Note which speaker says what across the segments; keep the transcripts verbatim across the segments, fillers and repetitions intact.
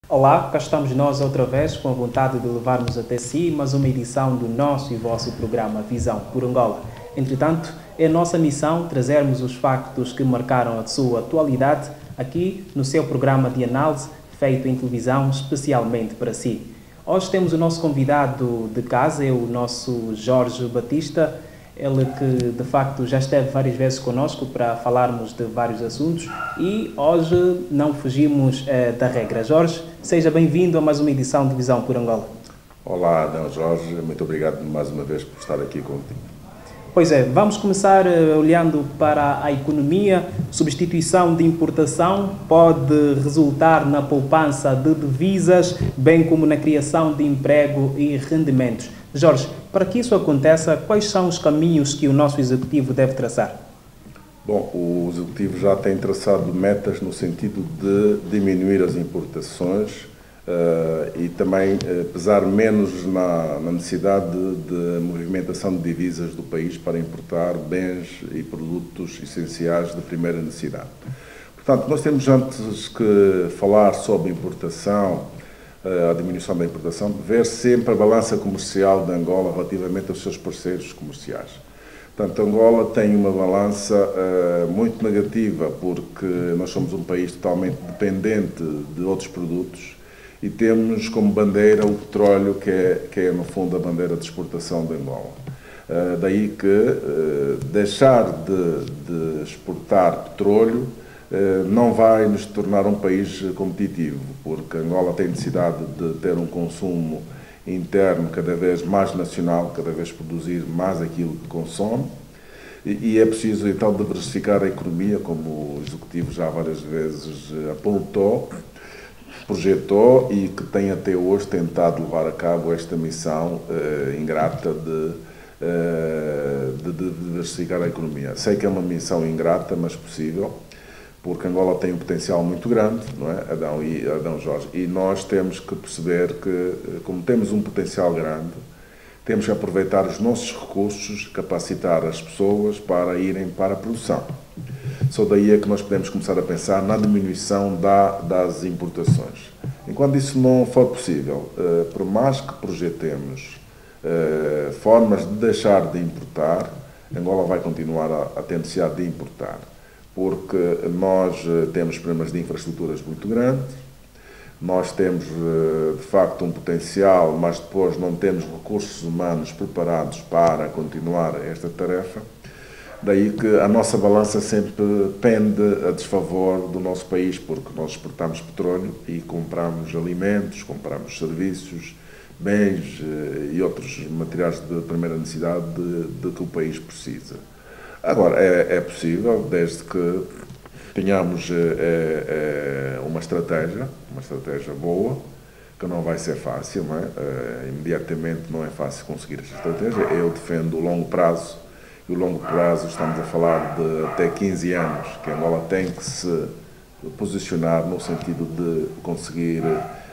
Speaker 1: Olá, cá estamos nós outra vez com a vontade de levarmos até si mais uma edição do nosso e vosso programa Visão por Angola. Entretanto, é nossa missão trazermos os factos que marcaram a sua atualidade aqui no seu programa de análise feito em televisão especialmente para si. Hoje temos o nosso convidado de casa, é o nosso Jorge Batista, ele que de facto já esteve várias vezes connosco para falarmos de vários assuntos e hoje não fugimos eh, da regra. Jorge, seja bem-vindo a mais uma edição de Visão por Angola.
Speaker 2: Olá, Adão Jorge, muito obrigado mais uma vez por estar aqui contigo.
Speaker 1: Pois é, vamos começar uh, olhando para a economia. Substituição de importação pode resultar na poupança de divisas, bem como na criação de emprego e rendimentos. Jorge, para que isso aconteça, quais são os caminhos que o nosso Executivo deve traçar?
Speaker 2: Bom, o Executivo já tem traçado metas no sentido de diminuir as importações Uh, e também uh, pesar menos na, na necessidade de, de movimentação de divisas do país para importar bens e produtos essenciais de primeira necessidade. Portanto, nós temos antes que falar sobre importação, uh, a diminuição da importação, ver sempre a balança comercial de Angola relativamente aos seus parceiros comerciais. Portanto, Angola tem uma balança uh, muito negativa porque nós somos um país totalmente dependente de outros produtos e temos como bandeira o petróleo, que é, que é no fundo a bandeira de exportação de Angola. Uh, daí que uh, deixar de, de exportar petróleo uh, não vai nos tornar um país competitivo, porque Angola tem necessidade de ter um consumo interno cada vez mais nacional, cada vez produzir mais aquilo que consome, e, e é preciso então diversificar a economia, como o Executivo já várias vezes apontou, projetou e que tem até hoje tentado levar a cabo esta missão eh, ingrata de, eh, de, de diversificar a economia. Sei que é uma missão ingrata, mas possível, porque Angola tem um potencial muito grande, não é, Adão e Adão Jorge, e nós temos que perceber que, como temos um potencial grande, temos que aproveitar os nossos recursos, capacitar as pessoas para irem para a produção. Só daí é que nós podemos começar a pensar na diminuição da, das importações. Enquanto isso não for possível, eh, por mais que projetemos eh, formas de deixar de importar, Angola vai continuar a, a ter necessidade de importar, porque nós eh, temos problemas de infraestruturas muito grandes, nós temos eh, de facto um potencial, mas depois não temos recursos humanos preparados para continuar esta tarefa. Daí que a nossa balança sempre pende a desfavor do nosso país, porque nós exportamos petróleo e compramos alimentos, compramos serviços, bens e outros materiais de primeira necessidade de, de que o país precisa. Agora, é, é possível, desde que tenhamos é, é, uma estratégia, uma estratégia boa, que não vai ser fácil, não é? É, imediatamente não é fácil conseguir esta estratégia. Eu defendo o longo prazo. E o longo prazo, estamos a falar de até quinze anos, que Angola tem que se posicionar no sentido de conseguir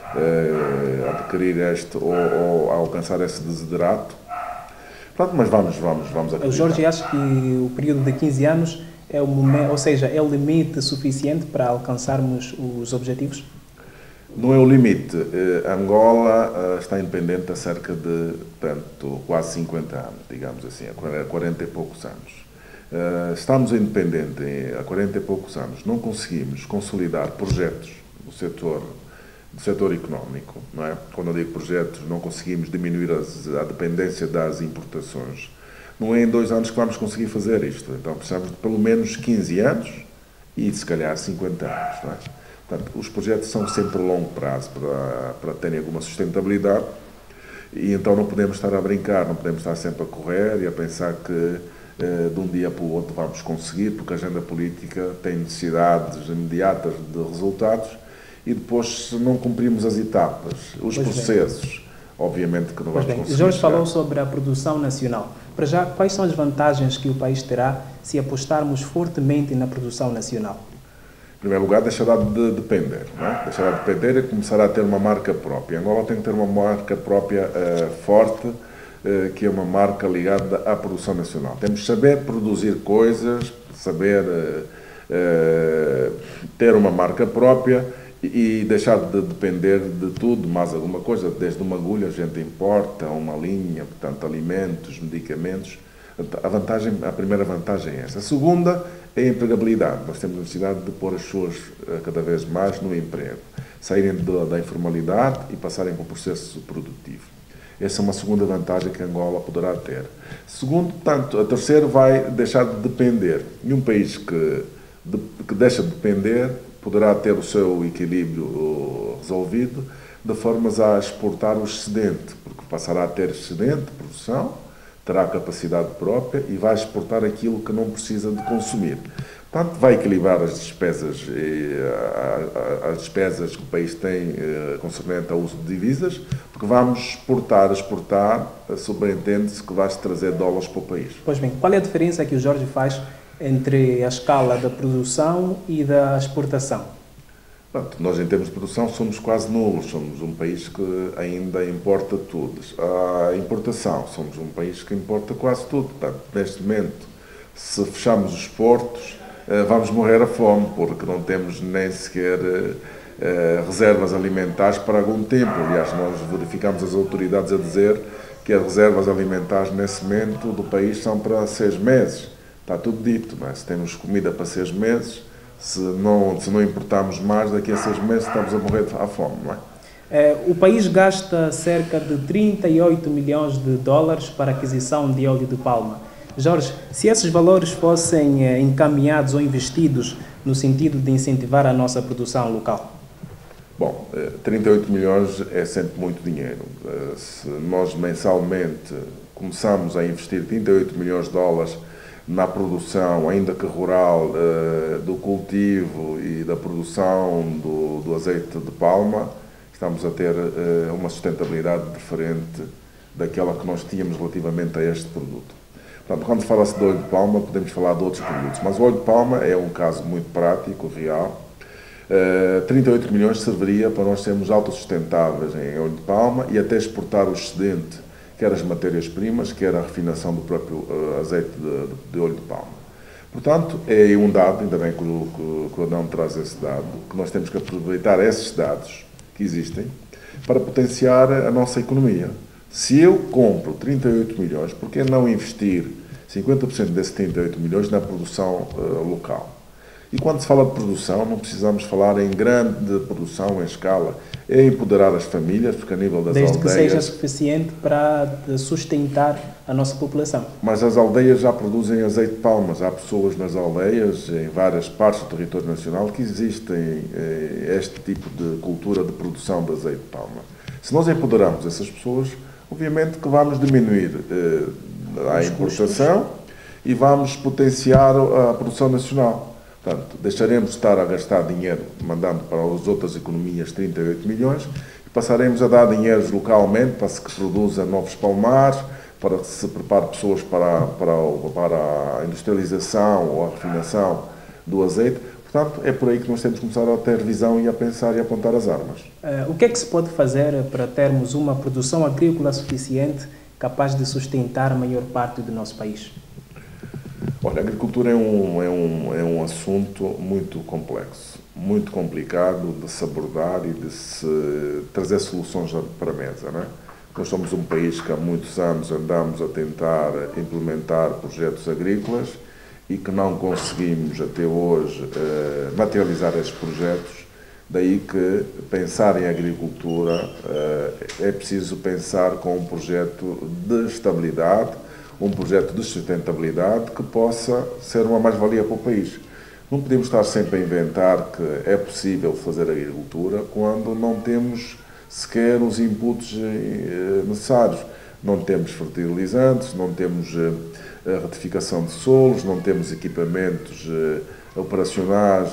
Speaker 2: eh, adquirir este ou, ou alcançar esse desiderato. Pronto, mas vamos, vamos, vamos acreditar.
Speaker 1: O Jorge acha que o período de quinze anos é o momento, ou seja, é o limite suficiente para alcançarmos os objetivos?
Speaker 2: Não é o limite. Angola está independente há cerca de, portanto, quase cinquenta anos, digamos assim, há quarenta e poucos anos. Estamos independentes há quarenta e poucos anos. Não conseguimos consolidar projetos no setor, no setor económico, não é? Quando eu digo projetos, não conseguimos diminuir as, a dependência das importações. Não é em dois anos que vamos conseguir fazer isto. Então precisamos de pelo menos quinze anos e, se calhar, cinquenta anos, não é? Portanto, os projetos são sempre a longo prazo para, para terem alguma sustentabilidade e então não podemos estar a brincar, não podemos estar sempre a correr e a pensar que eh, de um dia para o outro vamos conseguir, porque a agenda política tem necessidades imediatas de resultados e depois, se não cumprirmos as etapas, os pois processos, bem. obviamente que não
Speaker 1: pois
Speaker 2: vamos
Speaker 1: bem.
Speaker 2: conseguir.
Speaker 1: Jorge
Speaker 2: chegar.
Speaker 1: falou sobre a produção nacional. Para já, quais são as vantagens que o país terá se apostarmos fortemente na produção nacional?
Speaker 2: Em primeiro lugar, deixará de depender, não é? Deixará de depender e começará a ter uma marca própria. Angola tem que ter uma marca própria uh, forte, uh, que é uma marca ligada à produção nacional. Temos que saber produzir coisas, saber uh, uh, ter uma marca própria e deixar de depender de tudo, mais alguma coisa, desde uma agulha a gente importa, uma linha, portanto, alimentos, medicamentos. A, vantagem, a primeira vantagem é essa. A segunda é a empregabilidade. Nós temos necessidade de pôr as pessoas cada vez mais no emprego, saírem da, da informalidade e passarem para o processo produtivo. Essa é uma segunda vantagem que Angola poderá ter. Segundo, tanto, a terceira vai deixar de depender. E um país que, de, que deixa de depender poderá ter o seu equilíbrio resolvido de formas a exportar o excedente, porque passará a ter excedente de produção, terá capacidade própria e vai exportar aquilo que não precisa de consumir. Portanto, vai equilibrar as despesas, as despesas que o país tem concernente ao uso de divisas, porque vamos exportar, exportar, subentende-se que vai-se trazer dólares para o país.
Speaker 1: Pois bem, qual é a diferença que o Jorge faz entre a escala da produção e da exportação?
Speaker 2: Pronto, nós, em termos de produção, somos quase nulos. Somos um país que ainda importa tudo. A importação, somos um país que importa quase tudo. Portanto, neste momento, se fecharmos os portos, vamos morrer à fome, porque não temos nem sequer reservas alimentares para algum tempo. Aliás, nós verificamos as autoridades a dizer que as reservas alimentares, nesse momento, do país são para seis meses. Está tudo dito, não é? Se temos comida para seis meses, se não, se não importarmos mais, daqui a seis meses estamos a morrer à fome, não é?
Speaker 1: É, o país gasta cerca de trinta e oito milhões de dólares para a aquisição de óleo de palma. Jorge, se esses valores fossem é, encaminhados ou investidos no sentido de incentivar a nossa produção local?
Speaker 2: Bom, trinta e oito milhões é sempre muito dinheiro. Se nós mensalmente começamos a investir trinta e oito milhões de dólares na produção, ainda que rural, do cultivo e da produção do, do azeite de palma, estamos a ter uma sustentabilidade diferente daquela que nós tínhamos relativamente a este produto. Portanto, quando fala-se de óleo de palma, podemos falar de outros produtos, mas o óleo de palma é um caso muito prático, real. trinta e oito milhões serviria para nós sermos autossustentáveis em óleo de palma e até exportar o excedente, quer as matérias-primas, quer a refinação do próprio uh, azeite de, de, de óleo de palma. Portanto, é um dado, ainda bem que o, que, que o Adão traz esse dado, que nós temos que aproveitar esses dados que existem para potenciar a nossa economia. Se eu compro trinta e oito milhões, por que não investir cinquenta por cento desses trinta e oito milhões na produção uh, local? E quando se fala de produção, não precisamos falar em grande produção, em escala. É empoderar as famílias, porque a nível das
Speaker 1: Desde
Speaker 2: aldeias...
Speaker 1: Desde que seja suficiente para sustentar a nossa população.
Speaker 2: Mas as aldeias já produzem azeite de palmas. Há pessoas nas aldeias, em várias partes do território nacional, que existem eh, este tipo de cultura de produção de azeite de palma. Se nós empoderarmos essas pessoas, obviamente que vamos diminuir eh, a importação e vamos potenciar a produção nacional. Portanto, deixaremos de estar a gastar dinheiro mandando para as outras economias trinta e oito milhões e passaremos a dar dinheiros localmente para que se produza novos palmares, para que se prepare pessoas para, para, para a industrialização ou a refinação do azeite. Portanto, é por aí que nós temos que começar a ter visão e a pensar e a apontar as armas.
Speaker 1: Uh, o que é que se pode fazer para termos uma produção agrícola suficiente capaz de sustentar a maior parte do nosso país?
Speaker 2: Olha, a agricultura é um, é, um, é um assunto muito complexo, muito complicado de se abordar e de se trazer soluções para a mesa, não é? Nós somos um país que há muitos anos andamos a tentar implementar projetos agrícolas e que não conseguimos até hoje eh, materializar esses projetos, daí que pensar em agricultura eh, é preciso pensar com um projeto de estabilidade, um projeto de sustentabilidade que possa ser uma mais-valia para o país. Não podemos estar sempre a inventar que é possível fazer agricultura quando não temos sequer os inputs necessários. Não temos fertilizantes, não temos a retificação de solos, não temos equipamentos operacionais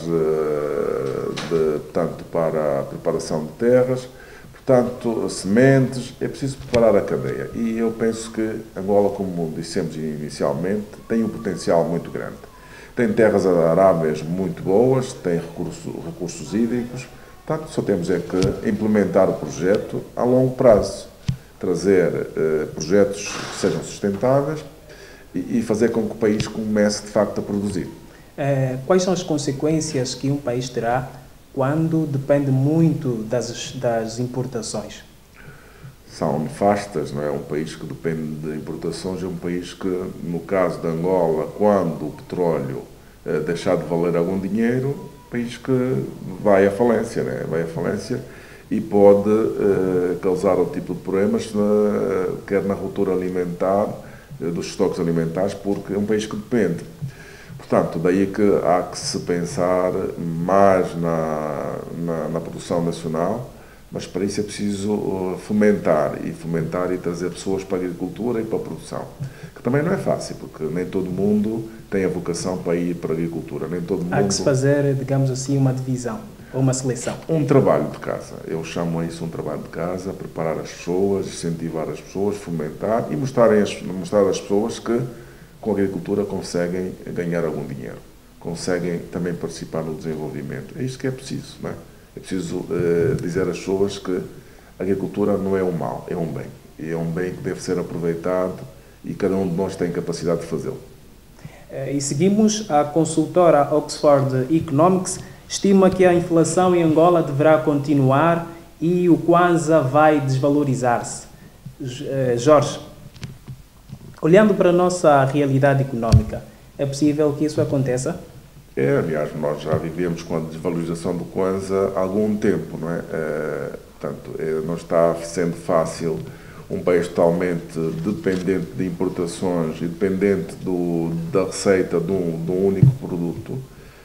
Speaker 2: de, portanto, para a preparação de terras. Portanto, sementes, é preciso preparar a cadeia. E eu penso que Angola, como dissemos inicialmente, tem um potencial muito grande. Tem terras aráveis muito boas, tem recursos, recursos hídricos, portanto, só temos é que implementar o projeto a longo prazo, trazer eh, projetos que sejam sustentáveis e, e fazer com que o país comece, de facto, a produzir.
Speaker 1: Eh, quais são as consequências que um país terá quando depende muito das, das importações?
Speaker 2: São nefastas, não é? Um país que depende de importações é um país que, no caso de Angola, quando o petróleo eh, deixar de valer algum dinheiro, um país que vai à falência, não é? Vai à falência e pode eh, causar outro tipo de problemas, na, quer na ruptura alimentar, eh, dos estoques alimentares, porque é um país que depende. Portanto, daí que há que se pensar mais na, na, na produção nacional, mas para isso é preciso fomentar, e fomentar e trazer pessoas para a agricultura e para a produção. Que também não é fácil, porque nem todo mundo tem a vocação para ir para a agricultura. Nem todo mundo...
Speaker 1: Há que se fazer, digamos assim, uma divisão, ou uma seleção.
Speaker 2: Um trabalho de casa. Eu chamo isso um trabalho de casa, preparar as pessoas, incentivar as pessoas, fomentar e mostrarem as, mostrar às pessoas que com a agricultura conseguem ganhar algum dinheiro. Conseguem também participar no desenvolvimento. É isso que é preciso, não é? É preciso uh, dizer às pessoas que a agricultura não é um mal, é um bem. E é um bem que deve ser aproveitado e cada um de nós tem capacidade de fazê-lo.
Speaker 1: E seguimos, a consultora Oxford Economics estima que a inflação em Angola deverá continuar e o Kwanza vai desvalorizar-se. Jorge, olhando para a nossa realidade económica, é possível que isso aconteça?
Speaker 2: É, aliás, nós já vivemos com a desvalorização do Kwanza há algum tempo, não é? é portanto, é, não está sendo fácil um país totalmente dependente de importações e dependente do, da receita de um, de um único produto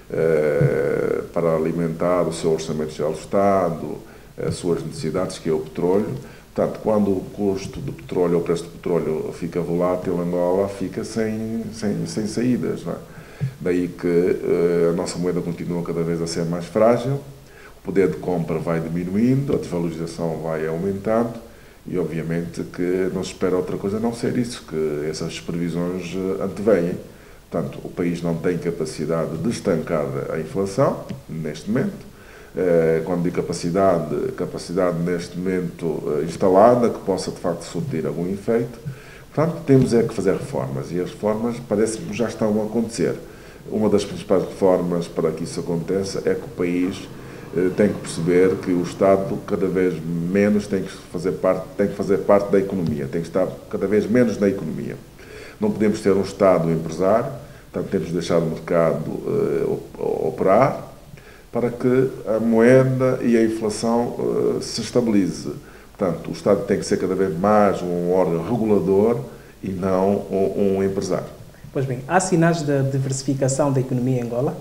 Speaker 2: é, para alimentar o seu orçamento geral do Estado, as suas necessidades, que é o petróleo. Portanto, quando o custo do petróleo, o preço do petróleo fica volátil, Angola fica sem, sem, sem saídas, não é? Daí que uh, a nossa moeda continua cada vez a ser mais frágil, o poder de compra vai diminuindo, a desvalorização vai aumentando e, obviamente, que não se espera outra coisa a não ser isso, que essas previsões uh, antevêm. Portanto, o país não tem capacidade de estancar a inflação, neste momento. Uh, quando digo capacidade, capacidade neste momento uh, instalada, que possa, de facto, surtir algum efeito. Portanto, temos é que fazer reformas, e as reformas parece-me já estão a acontecer. Uma das principais reformas para que isso aconteça é que o país eh, tem que perceber que o Estado cada vez menos tem que fazer parte, tem que fazer parte da economia, tem que estar cada vez menos na economia. Não podemos ter um Estado empresário, portanto temos de deixar o mercado eh, operar para que a moeda e a inflação eh, se estabilize. Portanto, o Estado tem que ser cada vez mais um órgão regulador e não um, um empresário.
Speaker 1: Pois bem, há sinais de diversificação da economia em Angola?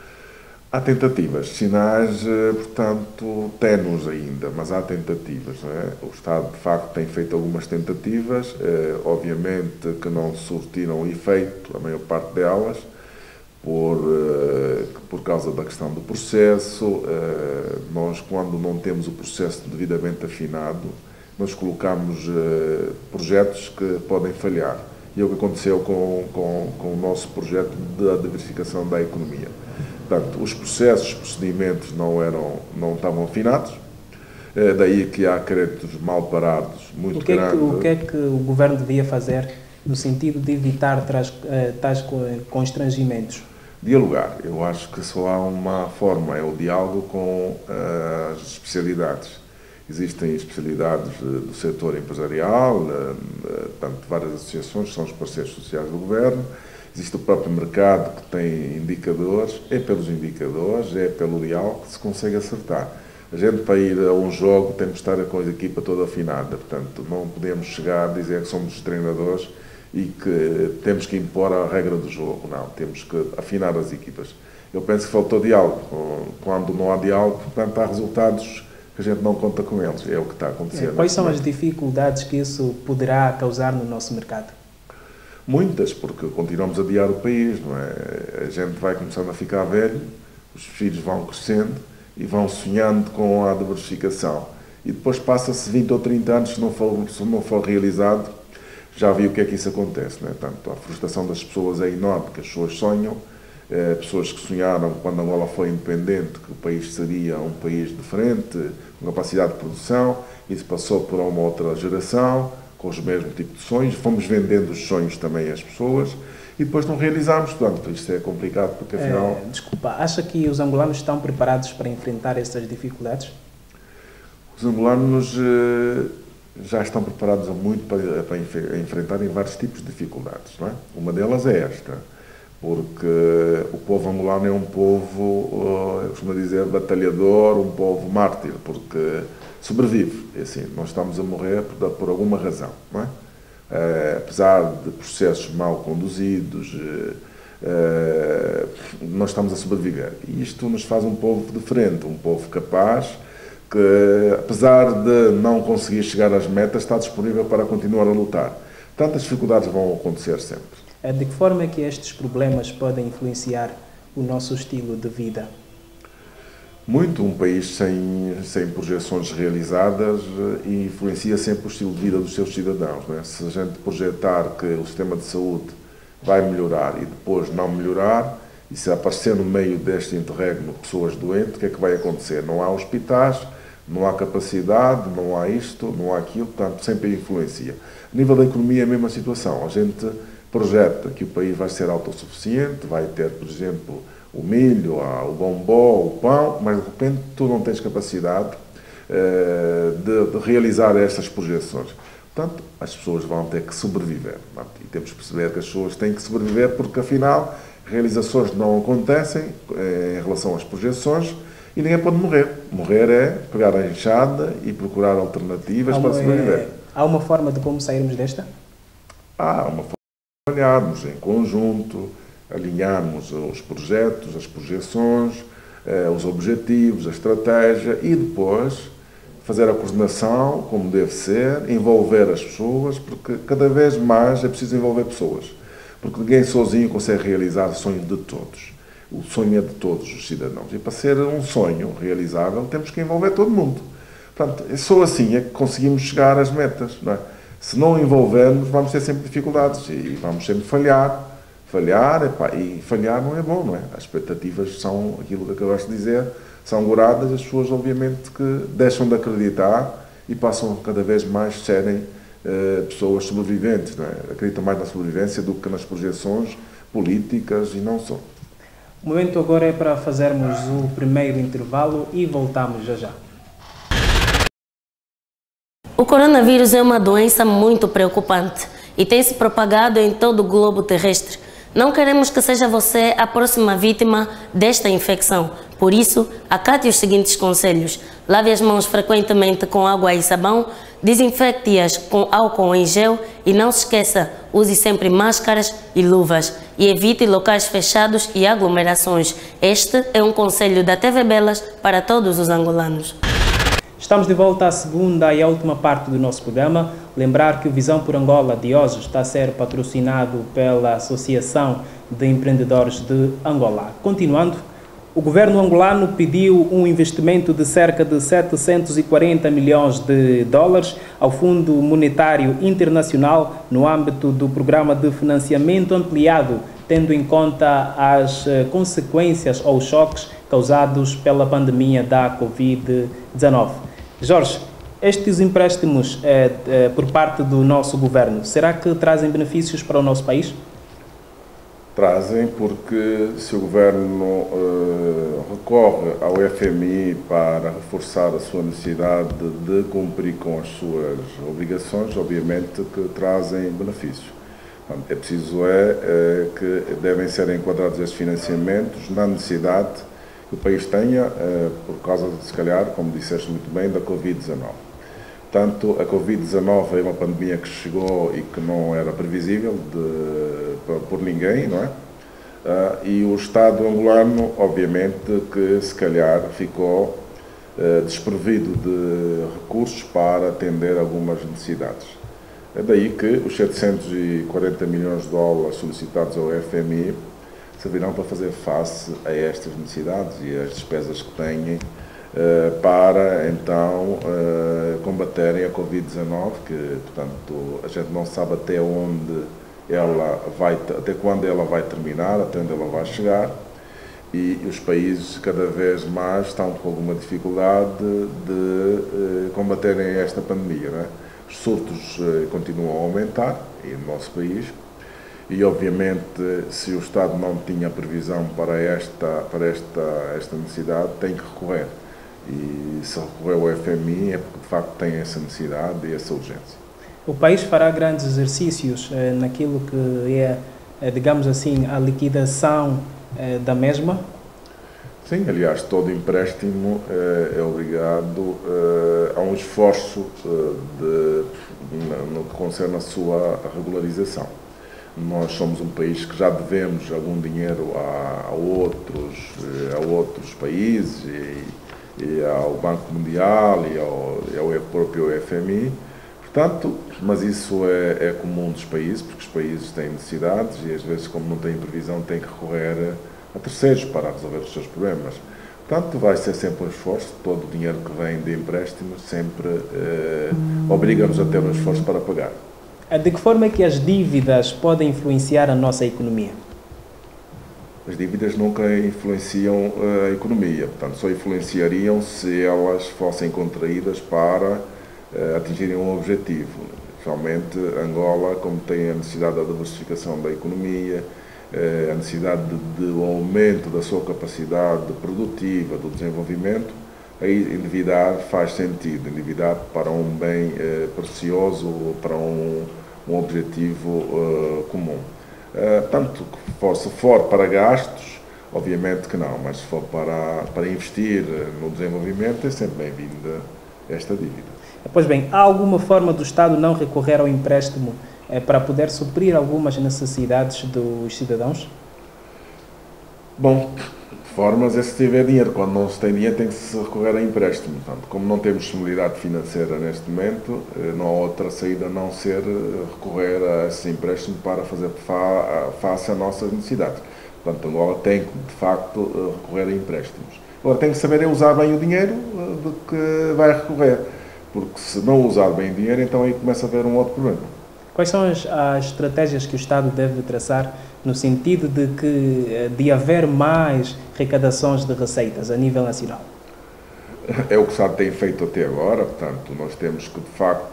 Speaker 2: Há tentativas, sinais, portanto, ténues ainda, mas há tentativas, não é? O Estado, de facto, tem feito algumas tentativas, eh, obviamente que não surtiram efeito, a maior parte delas, por, eh, por causa da questão do processo. Eh, nós, quando não temos o processo devidamente afinado, nós colocamos eh, projetos que podem falhar. E é o que aconteceu com, com, com o nosso projeto da diversificação da economia. Portanto, os processos, os procedimentos não, eram, não estavam afinados, é daí que há créditos mal parados, muito
Speaker 1: o que
Speaker 2: grandes.
Speaker 1: É que, o que é que o governo devia fazer no sentido de evitar tais, tais constrangimentos?
Speaker 2: Dialogar. Eu acho que só há uma forma, é o diálogo com uh, as especialidades. Existem especialidades do setor empresarial, tanto várias associações que são os parceiros sociais do governo. Existe o próprio mercado que tem indicadores. É pelos indicadores, é pelo diálogo que se consegue acertar. A gente, para ir a um jogo, temos de estar com a equipa toda afinada. Portanto, não podemos chegar a dizer que somos os treinadores e que temos que impor a regra do jogo. Não, temos que afinar as equipas. Eu penso que faltou diálogo. Quando não há diálogo, portanto, há resultados que a gente não conta com eles. É o que está acontecendo.
Speaker 1: Quais são as dificuldades que isso poderá causar no nosso mercado?
Speaker 2: Muitas, porque continuamos a adiar o país, não é? A gente vai começando a ficar velho, os filhos vão crescendo e vão sonhando com a diversificação. E depois passa-se vinte ou trinta anos, se não for, se não for realizado, já viu o que é que isso acontece, não é? Portanto, a frustração das pessoas é enorme, porque as pessoas sonham, é, pessoas que sonharam quando Angola foi independente, que o país seria um país diferente, com capacidade de produção, isso passou por uma outra geração, com os mesmos tipos de sonhos, fomos vendendo os sonhos também às pessoas, e depois não realizamos. Portanto, isto é complicado porque afinal...
Speaker 1: É, desculpa, acha que os angolanos estão preparados para enfrentar essas dificuldades?
Speaker 2: Os angolanos eh, já estão preparados há muito para, para enfrentarem vários tipos de dificuldades, não é? Uma delas é esta, porque o povo angolano é um povo, eu costumo dizer, batalhador, um povo mártir, porque sobrevive. É assim, nós estamos a morrer por, por alguma razão, não é? Eh, apesar de processos mal conduzidos, eh, eh, nós estamos a sobreviver. E isto nos faz um povo diferente, um povo capaz, que, apesar de não conseguir chegar às metas, está disponível para continuar a lutar. Portanto, as dificuldades vão acontecer sempre.
Speaker 1: De que forma é que estes problemas podem influenciar o nosso estilo de vida?
Speaker 2: Muito. Um país sem, sem projeções realizadas influencia sempre o estilo de vida dos seus cidadãos, não é? Se a gente projetar que o sistema de saúde vai melhorar e depois não melhorar, e se aparecer no meio deste interregno pessoas doentes, o que é que vai acontecer? Não há hospitais, não há capacidade, não há isto, não há aquilo, portanto, sempre influencia. A nível da economia é a mesma situação. A gente projeta que o país vai ser autossuficiente, vai ter, por exemplo, o milho, o bombom, o pão, mas de repente tu não tens capacidade uh, de, de realizar estas projeções. Portanto, as pessoas vão ter que sobreviver. E temos que perceber que as pessoas têm que sobreviver porque, afinal, realizações não acontecem eh, em relação às projeções e ninguém pode morrer. Morrer é pegar a enxada e procurar alternativas
Speaker 1: há
Speaker 2: para
Speaker 1: uma,
Speaker 2: sobreviver.
Speaker 1: É, há uma forma de como sairmos desta?
Speaker 2: Há uma forma de trabalharmos em conjunto, alinharmos os projetos, as projeções, eh, os objetivos, a estratégia e depois fazer a coordenação como deve ser, envolver as pessoas, porque cada vez mais é preciso envolver pessoas. Porque ninguém sozinho consegue realizar o sonho de todos. O sonho é de todos os cidadãos. E para ser um sonho realizável, temos que envolver todo mundo. Portanto, só assim é que conseguimos chegar às metas, não é? Se não envolvermos, vamos ter sempre dificuldades e vamos sempre falhar. Falhar, epá, e falhar não é bom, não é? As expectativas são aquilo que acabaste de dizer, são goradas, as pessoas obviamente que deixam de acreditar e passam cada vez mais a serem uh, pessoas sobreviventes, não é? Acreditam mais na sobrevivência do que nas projeções políticas e não só.
Speaker 1: O momento agora é para fazermos o primeiro intervalo e voltamos já já.
Speaker 3: O coronavírus é uma doença muito preocupante e tem se propagado em todo o globo terrestre. Não queremos que seja você a próxima vítima desta infecção. Por isso, acate os seguintes conselhos. Lave as mãos frequentemente com água e sabão, desinfecte-as com álcool em gel e não se esqueça, use sempre máscaras e luvas e evite locais fechados e aglomerações. Este é um conselho da T V Belas para todos os angolanos.
Speaker 1: Estamos de volta à segunda e à última parte do nosso programa. Lembrar que o Visão por Angola de hoje está a ser patrocinado pela Associação de Empreendedores de Angola. Continuando, o governo angolano pediu um investimento de cerca de setecentos e quarenta milhões de dólares ao Fundo Monetário Internacional no âmbito do Programa de Financiamento Ampliado, tendo em conta as consequências ou choques causados pela pandemia da covid dezenove. Jorge, estes empréstimos eh, eh, por parte do nosso governo, será que trazem benefícios para o nosso país?
Speaker 2: Trazem, porque se o governo uh, recorre ao F M I para reforçar a sua necessidade de cumprir com as suas obrigações, obviamente que trazem benefícios. É preciso é, é que devem ser enquadrados estes financiamentos na necessidade que o país tenha, é, por causa, de, se calhar, como disseste muito bem, da covid dezenove. Portanto, a covid dezenove é uma pandemia que chegou e que não era previsível de, por ninguém, não é? Uh, e o Estado angolano, obviamente, que se calhar ficou uh, desprovido de recursos para atender algumas necessidades. É daí que os setecentos e quarenta milhões de dólares solicitados ao F M I servirão para fazer face a estas necessidades e às despesas que têm uh, para, então, uh, combaterem a covid dezenove, que, portanto, a gente não sabe até onde ela vai, até quando ela vai terminar, até onde ela vai chegar, e os países cada vez mais estão com alguma dificuldade de uh, combaterem esta pandemia, não é? Os surtos uh, continuam a aumentar, e no nosso país, e obviamente se o Estado não tinha previsão para esta, para esta, esta necessidade, tem que recorrer. E se recorrer ao F M I é porque de facto tem essa necessidade e essa urgência.
Speaker 1: O país fará grandes exercícios eh, naquilo que é, eh, digamos assim, a liquidação eh, da mesma?
Speaker 2: Sim, aliás, todo empréstimo eh, é obrigado eh, a um esforço eh, de, no que concerne a sua regularização. Nós somos um país que já devemos algum dinheiro a, a, outros, a outros países e, e ao Banco Mundial e ao, e ao próprio F M I, portanto, mas isso é, é comum dos países, porque os países têm necessidades e às vezes, como não têm previsão, têm que recorrer a terceiros para resolver os seus problemas. Portanto, vai ser sempre um esforço, todo o dinheiro que vem de empréstimos sempre eh, obriga-nos a ter um esforço para pagar.
Speaker 1: De que forma é que as dívidas podem influenciar a nossa economia?
Speaker 2: As dívidas nunca influenciam a economia, portanto, só influenciariam se elas fossem contraídas para uh, atingirem um objetivo. Realmente, Angola, como tem a necessidade da diversificação da economia, uh, a necessidade de, de um aumento da sua capacidade produtiva, do desenvolvimento, aí endividar faz sentido, endividar para um bem uh, precioso, para um um objetivo uh, comum. Uh, tanto que for, se for para gastos, obviamente que não, mas se for para, para investir no desenvolvimento, é sempre bem-vinda esta dívida.
Speaker 1: Pois bem, há alguma forma do Estado não recorrer ao empréstimo eh, para poder suprir algumas necessidades dos cidadãos?
Speaker 2: Bom, formas é se tiver dinheiro. Quando não se tem dinheiro, tem que se recorrer a empréstimo. Portanto, como não temos disponibilidade financeira neste momento, não há outra saída a não ser recorrer a esse empréstimo para fazer face às nossas necessidades. Portanto, Angola tem que, de facto, recorrer a empréstimos. Agora, tem que saber usar bem o dinheiro de que vai recorrer, porque se não usar bem o dinheiro, então aí começa a haver um outro problema.
Speaker 1: Quais são as, as estratégias que o Estado deve traçar no sentido de, que, de haver mais arrecadações de receitas a nível nacional?
Speaker 2: É o que o Estado tem feito até agora, portanto, nós temos que, de facto,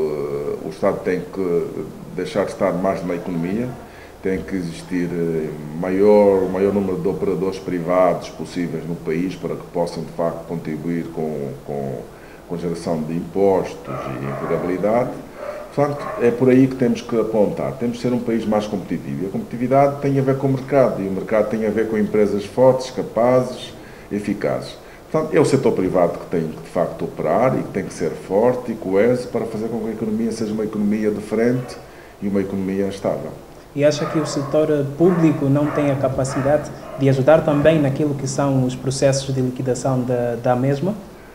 Speaker 2: o Estado tem que deixar de estar mais na economia, tem que existir maior, o maior número de operadores privados possíveis no país para que possam, de facto, contribuir com, com, com a geração de impostos e empregabilidade. Portanto, é por aí que temos que apontar. Temos que ser um país mais competitivo. E a competitividade tem a ver com o mercado. E o mercado tem a ver com empresas fortes, capazes, eficazes. Portanto, é o setor privado que tem que, de facto, operar e que tem que ser forte e coeso para fazer com que a economia seja uma economia de frente e uma economia estável.
Speaker 1: E acha que o setor público não tem a capacidade de ajudar também naquilo que são os processos de liquidação da, da mesma?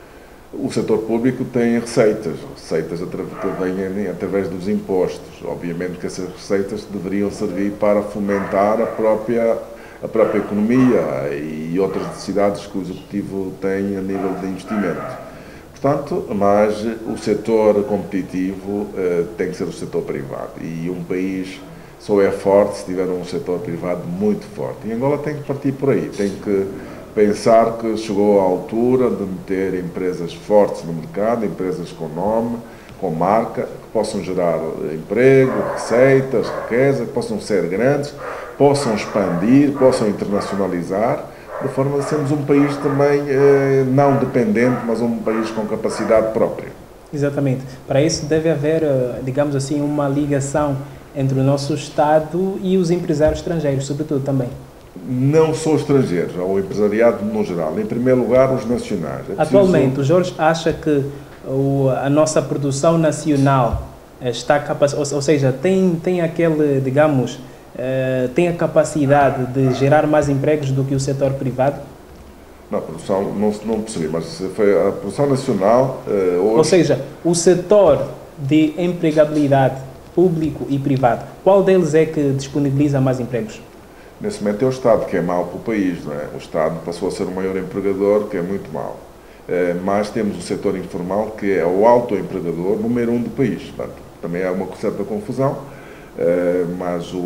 Speaker 2: O setor público tem receitas, receitas que vêm através dos impostos. Obviamente que essas receitas deveriam servir para fomentar a própria, a própria economia e outras necessidades que o Executivo tem a nível de investimento. Portanto, mas o setor competitivo eh, tem que ser o setor privado. E um país só é forte se tiver um setor privado muito forte. E Angola tem que partir por aí, tem que pensar que chegou à altura de meter empresas fortes no mercado, empresas com nome, com marca, que possam gerar emprego, receitas, riqueza, que possam ser grandes, possam expandir, possam internacionalizar, de forma a sermos um país também eh, não dependente, mas um país com capacidade própria.
Speaker 1: Exatamente. Para isso deve haver, digamos assim, uma ligação entre o nosso Estado e os empresários estrangeiros, sobretudo também.
Speaker 2: Não só estrangeiros, ao empresariado no geral. Em primeiro lugar, os nacionais. É
Speaker 1: Atualmente, preciso... o Jorge acha que o, a nossa produção nacional está capaz, ou, ou seja, tem, tem aquele, digamos, uh, tem a capacidade de gerar mais empregos do que o setor privado?
Speaker 2: Não, a produção, não, não percebi, mas foi a produção nacional... Uh, hoje...
Speaker 1: Ou seja, o setor de empregabilidade público e privado, qual deles é que disponibiliza mais empregos?
Speaker 2: Nesse momento é o Estado, que é mau para o país, não é? O Estado passou a ser o maior empregador, que é muito mau. É, mas temos o setor informal, que é o autoempregador número um do país. Portanto, também há uma certa confusão, é, mas o,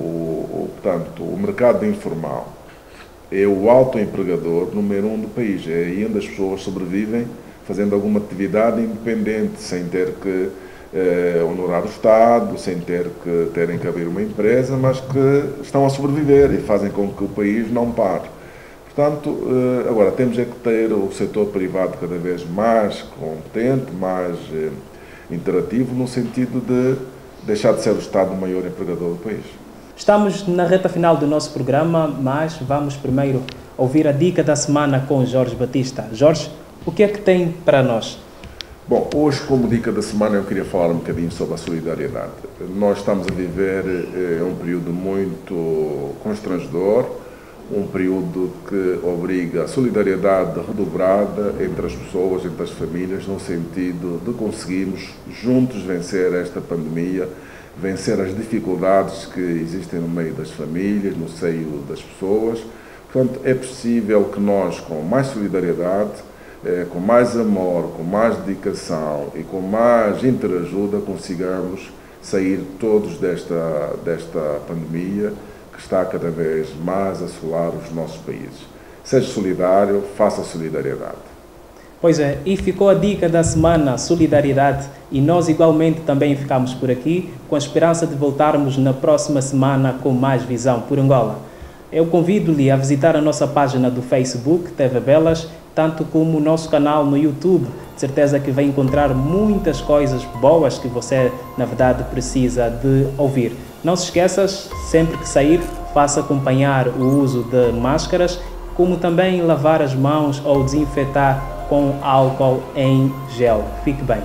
Speaker 2: o, portanto, o mercado informal é o autoempregador número um do país. É aí onde as pessoas sobrevivem fazendo alguma atividade independente, sem ter que eh, honorar o Estado, sem ter que, terem que abrir uma empresa, mas que estão a sobreviver e fazem com que o país não pare. Portanto, eh, agora temos é que ter o setor privado cada vez mais competente, mais eh, interativo, no sentido de deixar de ser o Estado o maior empregador do país.
Speaker 1: Estamos na reta final do nosso programa, mas vamos primeiro ouvir a dica da semana com Jorge Batista. Jorge, o que é que tem para nós?
Speaker 2: Bom, hoje, como dica da semana, eu queria falar um bocadinho sobre a solidariedade. Nós estamos a viver eh, um período muito constrangedor, um período que obriga a solidariedade redobrada entre as pessoas, entre as famílias, no sentido de conseguirmos juntos vencer esta pandemia, vencer as dificuldades que existem no meio das famílias, no seio das pessoas. Portanto, é possível que nós, com mais solidariedade, eh, com mais amor, com mais dedicação e com mais interajuda, consigamos sair todos desta, desta pandemia que está cada vez mais a assolar os nossos países. Seja solidário, faça solidariedade.
Speaker 1: Pois é, e ficou a dica da semana, solidariedade, e nós igualmente também ficamos por aqui, com a esperança de voltarmos na próxima semana com mais Visão por Angola. Eu convido-lhe a visitar a nossa página do Facebook, T V Belas, tanto como o nosso canal no YouTube. De certeza que vai encontrar muitas coisas boas que você, na verdade, precisa de ouvir. Não se esqueças, sempre que sair, faça acompanhar o uso de máscaras, como também lavar as mãos ou desinfetar com álcool em gel. Fique bem.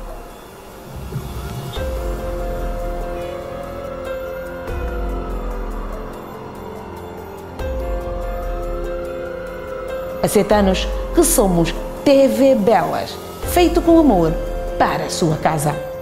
Speaker 4: Há sete anos que somos T V Belas, feito com amor para a sua casa.